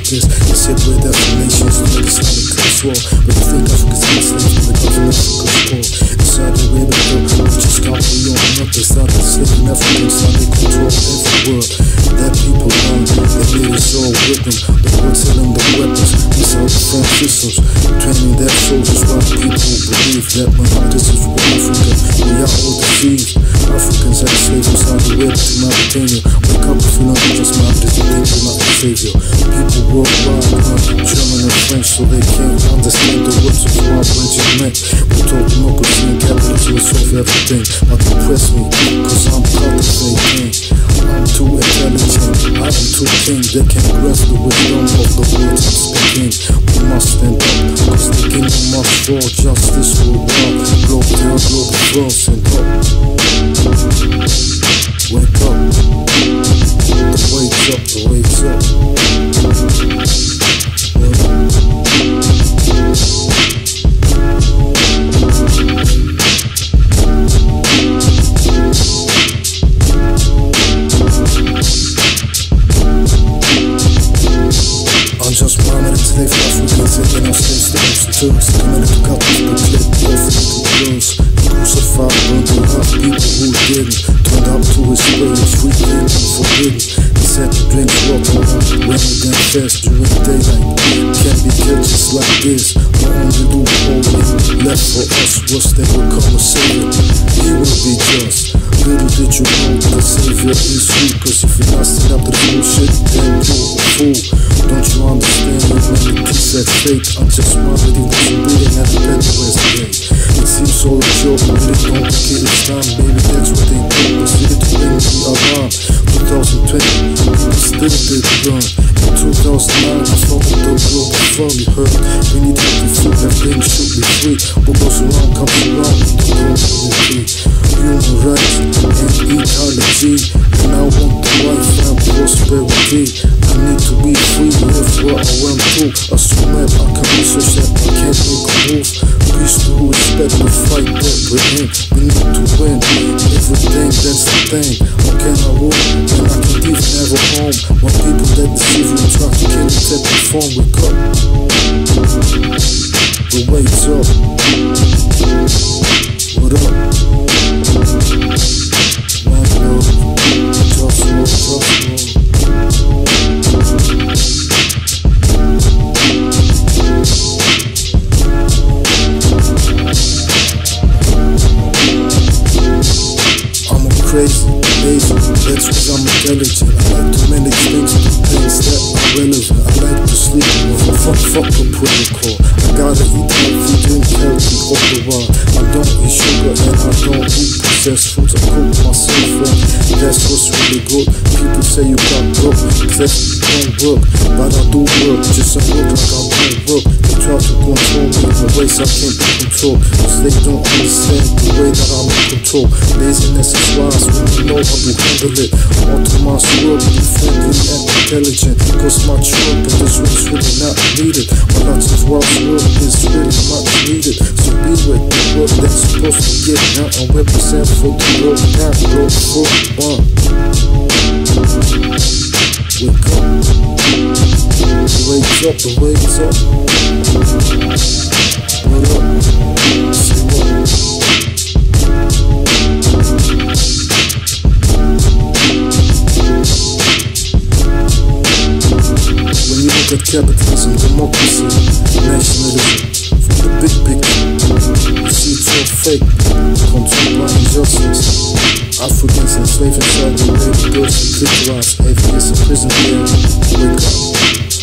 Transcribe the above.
this. They said we're destinations to make Islamic curse war. But they think Africa's enslaved from the government Africa's poor. Inside the way we go, we just can't be on up. They started slipping Africans, now they control every world. That people learn, they made us all with them. The words tell them the weapons, missile defense systems. Training their soldiers while people believe that this is what Africa, we are all deceived. Africans are slaves inside the web to Mauritania. Wake up if you're not just Mauritania, people not the savior. People worldwide learn German and French so they can't understand the words of what French meant. We told democracy and capitalism will solve everything. But impress me, cause I'm cultivating. I'm too intelligent, I am too king. They can't grasp the wisdom of the words I'm speaking. We must stand up, cause the kingdom must fall. Justice will run, globe down, globe across. Stand up, wake up. The wake's up, the wake's up. Just Muhammad enslaved Africans and then our slaves to Turks. Coming into couples but clipped off into girls. Crucified, burned and hurt people who didn't. Turned up to his way, free and forbidden. He said to drink water, running down fast during daylight. Can't be killed just like this. The only loophole left for us was that would come a savior. He will be just. Little did you know the savior is you. Cause if you're not standing up to the bullshit, then you're a fool. Don't you understand it when the kids at fake? I just wondered if you bleeding at the bed the rest day. It seems all a joke, but it complicated time. Maybe that's what they do, but still to bring the alarm. 2020, people still did burn. In 2009, I saw the dope globe before we heard. We need to be free, that thing should be free. What goes around comes around, we don't go to the free. Human rights and ecology, and I want the life and prosperity. I need to be free, live where I want to. Assume that I can research that I can't make a move. Peace to respect the fight that we're in. We need to win everything, that's the thing. How can I rule when I can give never home? When people that deceive you try to kill you, take the phone, wake up. The wait's up. What up? One love, just love, just love. Crazy, lazy, that's cause I'm intelligent. I like to manage things, do things that are relevant. I like to sleep with a fuck the protocol. I gotta eat healthy, drink healthy all the while. I don't eat sugar and I don't eat processed foods. I cook myself and that's what's really good. People say you got broke, that don't work. But I do work, just I work like I don't work. They try to control me in ways I can't control. Cause they don't understand the way that I'm in control. Laziness is wise when you know how to handle it. Autonomous work, be friendly and intelligent. Cause my work in this world's really not needed. My lots of work is really much needed. So be with the work that's supposed to get now and represent for the world now. Go for one. Wake up. The wake's up, the wake's up. What up? Say what? When you look at capitalism, democracy, nationalism, from the big picture, you see it's all fake, controlled by injustice. Africans enslaved inside the baby girls and victimized, atheists in prison, wake up.